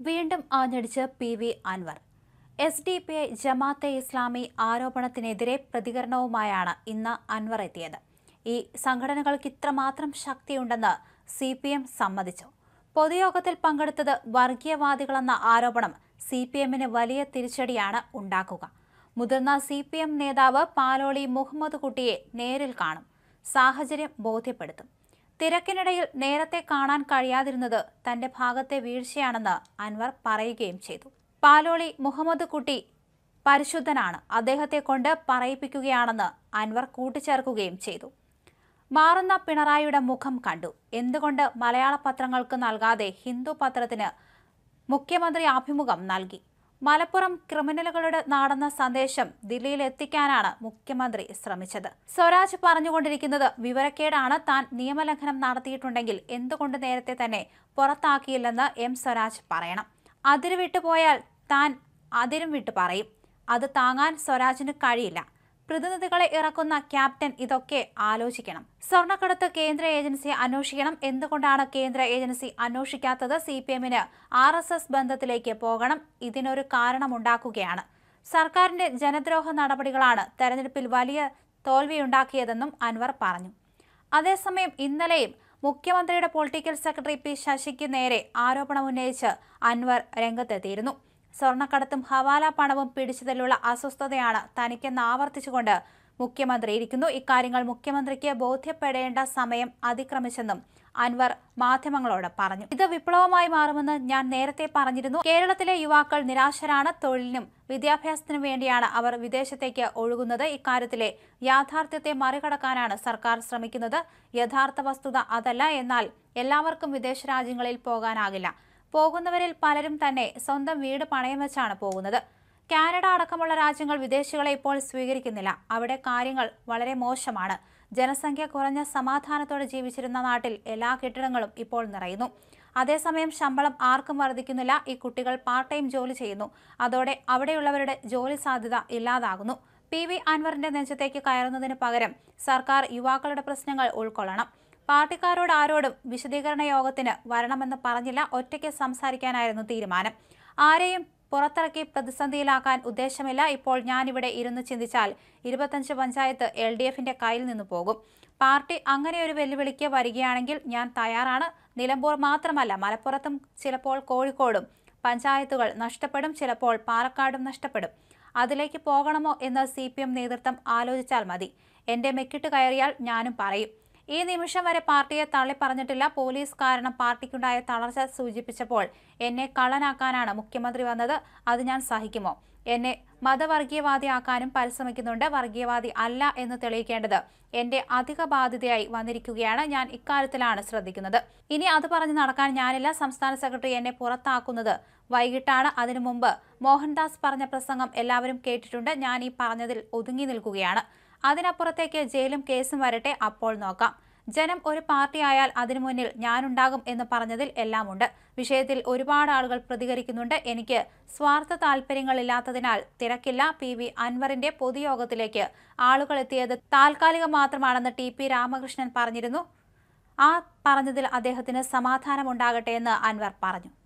വീണ്ടും ആഞ്ഞടിച്ച് PV. Anvar. SDPI Jamaat Islami ആരോപണത്തിനെതിരെ പ്രതികരണവുമായാണ് ഇന്ന് അൻവർ എത്തിയത്. ഈ സംഘടനകൾക്ക് ഇത്രമാത്രം ശക്തിയുണ്ടെന്ന് സി.പി.എം സമ്മതിച്ചു. പൊതുയോഗത്തിൽ പങ്കെടുത്തത് വർഗീയവാദികളെന്ന ആരോപണം സി.പി.എമ്മിന് വലിയ തിരിച്ചടിയാണ് ഉണ്ടാക്കുക. മുതിർന്ന സി.പി.എം നേതാവ് പാലോളി മുഹമ്മദ് കുട്ടിയെ നേരിൽ കാണും, സാഹചര്യം ബോധ്യപ്പെടുത്തും. തിരക്കിനിടയിൽ നേരത്തെ കാണാൻ കഴിയാതിരുന്നത് തന്റെ ഭാഗത്തെ വീഴ്ചയാണെന്ന് അൻവർ പറയുകയും ചെയ്തു. പാലോളി മുഹമ്മദ് കുട്ടി പരിശുദ്ധനാണ്, അദ്ദേഹത്തെ കൊണ്ട് പറയിപ്പിക്കുകയാണെന്ന് അൻവർ കൂട്ടിച്ചേർക്കുകയും ചെയ്തു. മാറുന്ന പിണറായിയുടെ മുഖം കണ്ടു. എന്തുകൊണ്ട് മലയാള പത്രങ്ങൾക്ക് നൽകാതെ ഹിന്ദു പത്രത്തിന് മുഖ്യമന്ത്രി അഭിമുഖം നൽകി? മലപ്പുറം ക്രിമിനലുകളുടെ നാടെന്ന സന്ദേശം ദില്ലിയിൽ എത്തിക്കാനാണ് മുഖ്യമന്ത്രി ശ്രമിച്ചത്. സ്വരാജ് പറഞ്ഞുകൊണ്ടിരിക്കുന്നത് വിവരക്കേടാണ്. താൻ നിയമലംഘനം നടത്തിയിട്ടുണ്ടെങ്കിൽ എന്തുകൊണ്ട് നേരത്തെ തന്നെ പുറത്താക്കിയില്ലെന്ന് എം സ്വരാജ് പറയണം. അതിര് വിട്ടുപോയാൽ താൻ അതിരും വിട്ടു പറയും. അത് താങ്ങാൻ സ്വരാജിന് കഴിയില്ല. പ്രതിനിധികളെ ഇറക്കുന്ന ക്യാപ്റ്റൻ ഇതൊക്കെ ആലോചിക്കണം. സ്വർണ്ണക്കടത്ത് കേന്ദ്ര ഏജൻസി അന്വേഷിക്കണം. എന്തുകൊണ്ടാണ് കേന്ദ്ര ഏജൻസി അന്വേഷിക്കാത്തത്? സി.പി.എമ്മിന് RSS ബന്ധത്തിലേക്ക് പോകണം. ഇതിനൊരു കാരണമുണ്ടാക്കുകയാണ്. സർക്കാരിന്റെ ജനദ്രോഹ നടപടികളാണ് തെരഞ്ഞെടുപ്പിൽ വലിയ തോൽവിയുണ്ടാക്കിയതെന്നും അൻവർ പറഞ്ഞു. അതേസമയം ഇന്നലെയും മുഖ്യമന്ത്രിയുടെ പൊളിറ്റിക്കൽ സെക്രട്ടറി പി ശശിക്ക് നേരെ ആരോപണമുന്നയിച്ച് അൻവർ രംഗത്തെത്തിയിരുന്നു. സ്വർണ്ണക്കടത്തും ഹവാല പണവും പിടിച്ചതിലുള്ള അസ്വസ്ഥതയാണ് തനിക്കെന്ന് ആവർത്തിച്ചുകൊണ്ട് മുഖ്യമന്ത്രി ഇരിക്കുന്നു. ഇക്കാര്യങ്ങൾ മുഖ്യമന്ത്രിക്ക് ബോധ്യപ്പെടേണ്ട സമയം അതിക്രമിച്ചെന്നും അൻവർ മാധ്യമങ്ങളോട് പറഞ്ഞു. ഇത് വിപ്ലവമായി മാറുമെന്ന് ഞാൻ നേരത്തെ പറഞ്ഞിരുന്നു. കേരളത്തിലെ യുവാക്കൾ നിരാശരാണ്. തൊഴിലിനും വിദ്യാഭ്യാസത്തിനും വേണ്ടിയാണ് അവർ വിദേശത്തേക്ക് ഒഴുകുന്നത്. ഇക്കാര്യത്തിലെ യാഥാർത്ഥ്യത്തെ മറികടക്കാനാണ് സർക്കാർ ശ്രമിക്കുന്നത്. യഥാർത്ഥ വസ്തുത അതല്ല. എന്നാൽ എല്ലാവർക്കും വിദേശ രാജ്യങ്ങളിൽ പോകാനാകില്ല. പോകുന്നവരിൽ പലരും തന്നെ സ്വന്തം വീട് പണയം വെച്ചാണ് പോകുന്നത്. കാനഡ അടക്കമുള്ള രാജ്യങ്ങൾ വിദേശികളെ ഇപ്പോൾ സ്വീകരിക്കുന്നില്ല. അവിടെ കാര്യങ്ങൾ വളരെ മോശമാണ്. ജനസംഖ്യ കുറഞ്ഞ സമാധാനത്തോടെ ജീവിച്ചിരുന്ന നാട്ടിൽ എല്ലാ കെട്ടിടങ്ങളും ഇപ്പോൾ നിറയുന്നു. അതേസമയം ശമ്പളം ആർക്കും വർദ്ധിക്കുന്നില്ല. ഈ കുട്ടികൾ പാർട്ട് ടൈം ജോലി ചെയ്യുന്നു. അതോടെ അവിടെയുള്ളവരുടെ ജോലി സാധ്യത ഇല്ലാതാകുന്നു. പി.വി. അൻവറിന്റെ നെഞ്ചത്തേക്ക് കയറുന്നതിന് പകരം സർക്കാർ യുവാക്കളുടെ പ്രശ്നങ്ങൾ ഉൾക്കൊള്ളണം. പാർട്ടിക്കാരോട് ആരോടും വിശദീകരണ യോഗത്തിന് വരണമെന്ന് പറഞ്ഞില്ല. ഒറ്റയ്ക്ക് സംസാരിക്കാനായിരുന്നു തീരുമാനം. ആരെയും പുറത്തിറക്കി പ്രതിസന്ധിയിലാക്കാൻ ഉദ്ദേശമില്ല. ഇപ്പോൾ ഞാനിവിടെ ഇരുന്ന് ചിന്തിച്ചാൽ 25 പഞ്ചായത്ത് LDFന്റെ കയ്യിൽ നിന്ന് പോകും. പാർട്ടി അങ്ങനെയൊരു വെല്ലുവിളിക്ക് വരികയാണെങ്കിൽ ഞാൻ തയ്യാറാണ്. നിലമ്പൂർ മാത്രമല്ല, മലപ്പുറത്തും ചിലപ്പോൾ കോഴിക്കോടും പഞ്ചായത്തുകൾ നഷ്ടപ്പെടും, ചിലപ്പോൾ പാലക്കാടും നഷ്ടപ്പെടും. അതിലേക്ക് പോകണമോ എന്ന് CPM നേതൃത്വം ആലോചിച്ചാൽ മതി. എന്റെ മെക്കിട്ട് കയറിയാൽ ഞാനും പറയും. ഈ നിമിഷം വരെ പാർട്ടിയെ തള്ളിപ്പറഞ്ഞിട്ടില്ല. പോലീസ് കാരണം പാർട്ടിക്കുണ്ടായ തളർച്ച സൂചിപ്പിച്ചപ്പോൾ എന്നെ കള്ളനാക്കാനാണ് മുഖ്യമന്ത്രി വന്നത്. അത് ഞാൻ സഹിക്കുമോ? എന്നെ മതവർഗീയവാദിയാക്കാനും പരിശ്രമിക്കുന്നുണ്ട്. വർഗീയവാദി അല്ല എന്ന് തെളിയിക്കേണ്ടത് എന്റെ അധിക ബാധ്യതയായി വന്നിരിക്കുകയാണ്. ഞാൻ ഇക്കാര്യത്തിലാണ് ശ്രദ്ധിക്കുന്നത്. ഇനി അത് പറഞ്ഞു നടക്കാൻ ഞാനില്ല. സംസ്ഥാന സെക്രട്ടറി എന്നെ പുറത്താക്കുന്നത് വൈകിട്ടാണ്. അതിനു മുമ്പ് മോഹൻദാസ് പറഞ്ഞ പ്രസംഗം എല്ലാവരും കേട്ടിട്ടുണ്ട്. ഞാൻ ഈ പറഞ്ഞതിൽ ഒതുങ്ങി നിൽക്കുകയാണ്. അതിനപ്പുറത്തേക്ക് ജയിലും കേസും വരട്ടെ, അപ്പോൾ നോക്കാം. ജനം ഒരു പാർട്ടി ആയാൽ അതിനു മുന്നിൽ ഞാനുണ്ടാകും എന്ന് പറഞ്ഞതിൽ എല്ലാമുണ്ട്. വിഷയത്തിൽ ഒരുപാട് ആളുകൾ പ്രതികരിക്കുന്നുണ്ട്. എനിക്ക് സ്വാർത്ഥ താല്പര്യങ്ങളില്ലാത്തതിനാൽ തിരക്കില്ല. പി.വി. അൻവറിന്റെ പൊതുയോഗത്തിലേക്ക് ആളുകൾ എത്തിയത് താൽക്കാലികം മാത്രമാണെന്ന് TP രാമകൃഷ്ണൻ പറഞ്ഞിരുന്നു. ആ പറഞ്ഞതിൽ അദ്ദേഹത്തിന് സമാധാനമുണ്ടാകട്ടെ എന്ന് അൻവർ പറഞ്ഞു.